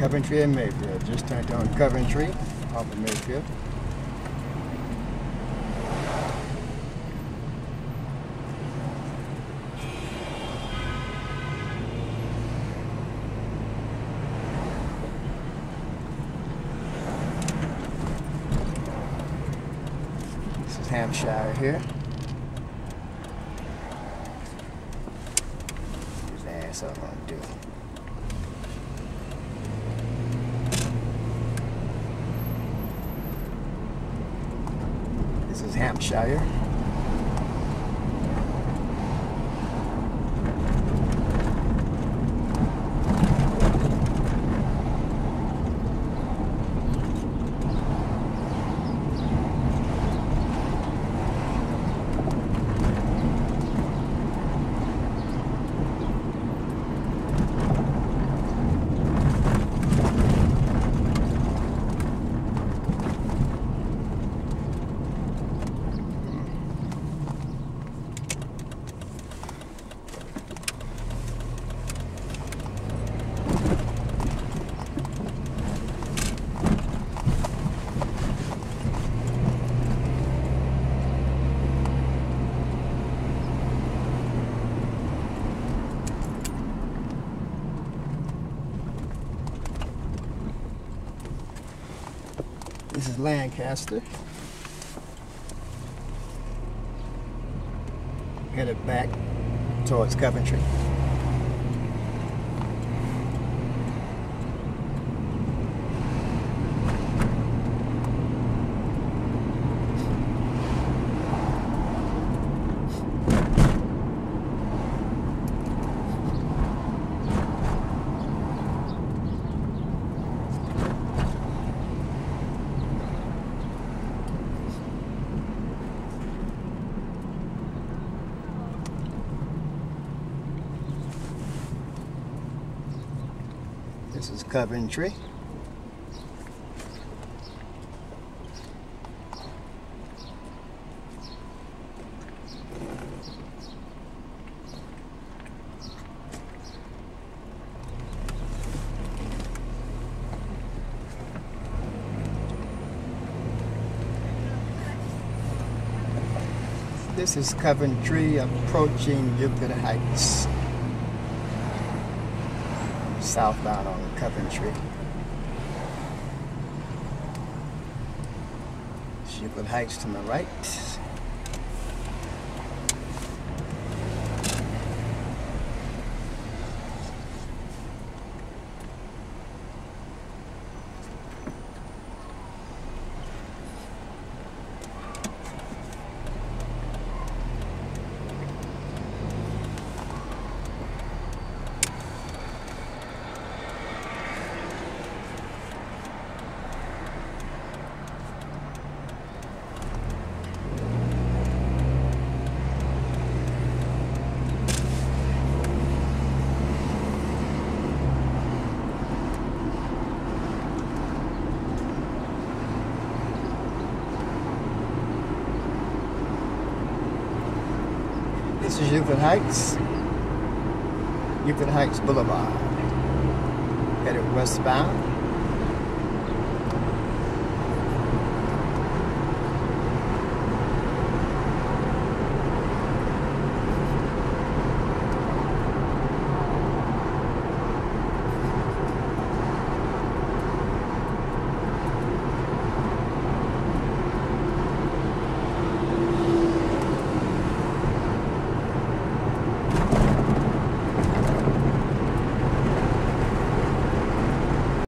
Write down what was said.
Coventry and Mayfield. Just turned on Coventry off of Mayfield. This is Hampshire here. His ass up on do. This is Hampshire. This is Lancaster. Headed back towards Coventry. This is Coventry. This is Coventry approaching Euclid Heights. Southbound on Coventry. Euclid Heights to my right. This is Euclid Heights Boulevard. Headed westbound.